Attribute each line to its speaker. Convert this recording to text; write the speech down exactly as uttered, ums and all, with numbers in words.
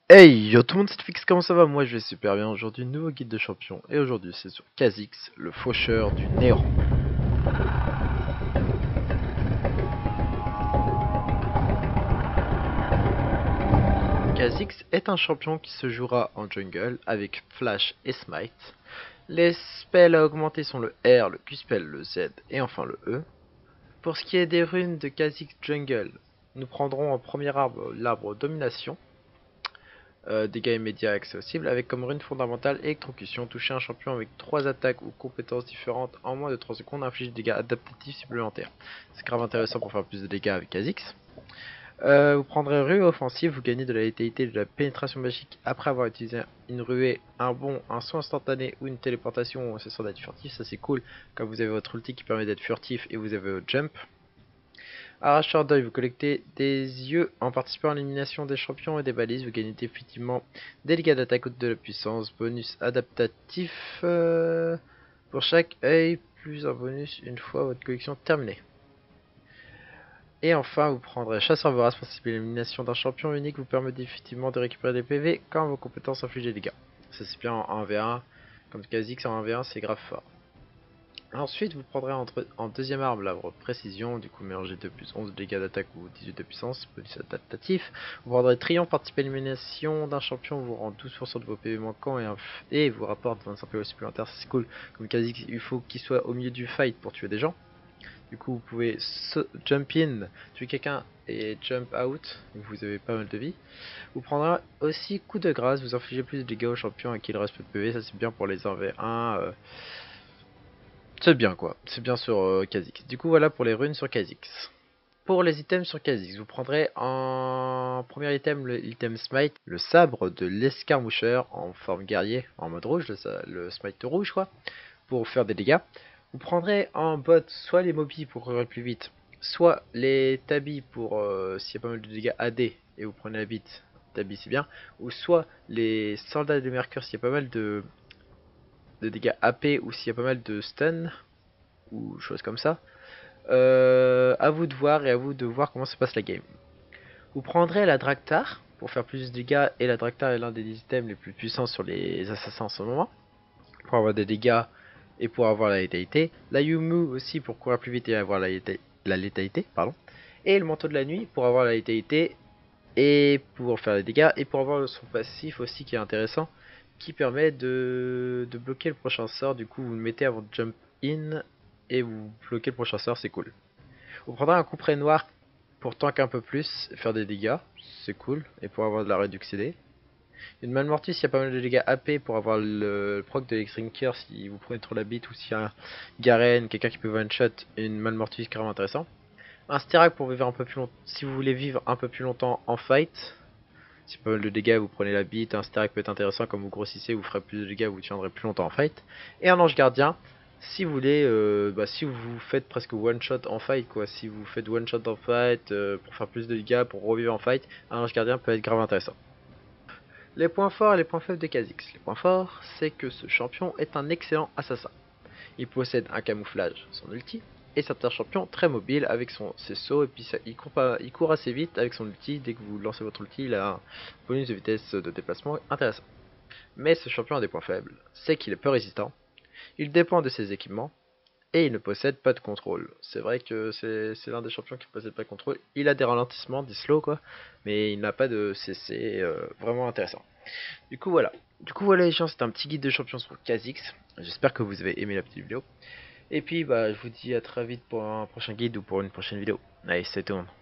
Speaker 1: Hey yo tout le monde, c'est Fix, comment ça va? Moi je vais super bien. Aujourd'hui, nouveau guide de champion. Et aujourd'hui, c'est sur Kha'Zix, le faucheur du néant. Kha'Zix est un champion qui se jouera en jungle avec Flash et Smite. Les spells à augmenter sont le R, le Q-spell, le Z et enfin le E. Pour ce qui est des runes de Kha'Zix Jungle, nous prendrons en premier arbre l'arbre Domination. Euh, dégâts immédiats accessibles avec comme rune fondamentale électrocution. Toucher un champion avec trois attaques ou compétences différentes en moins de trois secondes inflige des dégâts adaptatifs supplémentaires. C'est grave intéressant pour faire plus de dégâts avec Kha'Zix. Euh, vous prendrez ruée offensive, vous gagnez de la létalité et de la pénétration magique après avoir utilisé une ruée, un bond, un soin instantané ou une téléportation ou un sort d'être furtif. Ça c'est cool quand vous avez votre ulti qui permet d'être furtif et vous avez votre jump. Arracheur d'œil, vous collectez des yeux en participant à l'élimination des champions et des balises. Vous gagnez effectivement des dégâts d'attaque ou de la puissance. Bonus adaptatif euh, pour chaque œil, plus un bonus une fois votre collection terminée. Et enfin, vous prendrez chasseur vorace. Participer à l'élimination d'un champion unique vous permet effectivement de récupérer des P V quand vos compétences infligent des dégâts. Ça c'est bien en un v un, comme Kha'Zix en un v un c'est grave fort. Ensuite, vous prendrez entre, en deuxième arme l'arbre précision, du coup mélangez deux plus onze de dégâts d'attaque ou dix-huit de puissance, bonus adaptatif. Vous prendrez triomphe, participer à l'élimination d'un champion, vous rend douze pour cent de vos P V manquants et, un et vous rapporte vingt-cinq P V supplémentaires, c'est cool. Comme Kha'Zix, il faut qu'il soit au milieu du fight pour tuer des gens. Du coup, vous pouvez jump in, tuer quelqu'un et jump out, vous avez pas mal de vie. Vous prendrez aussi coup de grâce, vous infligez plus de dégâts aux champions à qui il reste peu de P V, ça c'est bien pour les un v un. Euh, C'est bien quoi, c'est bien sur euh, Kha'Zix. Du coup voilà pour les runes sur Kha'Zix. Pour les items sur Kha'Zix, vous prendrez en premier item le item Smite, le sabre de l'escarmoucheur en forme guerrier, en mode rouge, le, le Smite rouge quoi, pour faire des dégâts. Vous prendrez en bot soit les Moby pour courir plus vite, soit les Tabi pour euh, s'il y a pas mal de dégâts A D et vous prenez la bite, Tabi c'est bien, ou soit les soldats de Mercure s'il y a pas mal de de dégâts A P ou s'il y a pas mal de stun ou choses comme ça. Euh, à vous de voir et à vous de voir comment se passe la game. Vous prendrez la Draktar pour faire plus de dégâts et la Draktar est l'un des items les plus puissants sur les assassins en ce moment. Pour avoir des dégâts et pour avoir la létalité. La Yumu aussi pour courir plus vite et avoir la, la létalité. Pardon. Et le manteau de la nuit pour avoir la létalité et pour faire les dégâts et pour avoir son passif aussi qui est intéressant qui permet de, de bloquer le prochain sort. Du coup vous le mettez avant de jump in et vous bloquez le prochain sort, c'est cool. Vous prendrez un couperet noir pour tank un peu plus, faire des dégâts, c'est cool, et pour avoir de la réduction C D. Une Malmortis, il y a pas mal de dégâts A P pour avoir le, le proc de Extrinker si vous prenez trop la bite ou s'il y a un Garen, quelqu'un qui peut one shot, une Malmortis carrément intéressant. Un Styrac pour vivre un peu plus longtemps, si vous voulez vivre un peu plus longtemps en fight. Si pas mal de dégâts, vous prenez la bite, un Styrac peut être intéressant comme vous grossissez, vous ferez plus de dégâts, vous tiendrez plus longtemps en fight. Et un Ange Gardien, si vous voulez, euh, bah, si vous faites presque one shot en fight, quoi, si vous faites one shot en fight euh, pour faire plus de dégâts, pour revivre en fight, un Ange Gardien peut être grave intéressant. Les points forts et les points faibles de Kha'Zix. Les points forts, c'est que ce champion est un excellent assassin. Il possède un camouflage, son ulti, et c'est un champion très mobile avec son, ses sauts, et puis ça, il, court pas, il court assez vite avec son ulti. Dès que vous lancez votre ulti, il a un bonus de vitesse de déplacement intéressant. Mais ce champion a des points faibles, c'est qu'il est peu résistant, il dépend de ses équipements, et il ne possède pas de contrôle. C'est vrai que c'est l'un des champions qui ne possède pas de contrôle. Il a des ralentissements, des slows quoi, mais il n'a pas de C C euh, vraiment intéressant. Du coup voilà. Du coup voilà les gens, c'était un petit guide de champions sur Kha'Zix. J'espère que vous avez aimé la petite vidéo. Et puis bah je vous dis à très vite pour un prochain guide ou pour une prochaine vidéo. Allez, c'est tout.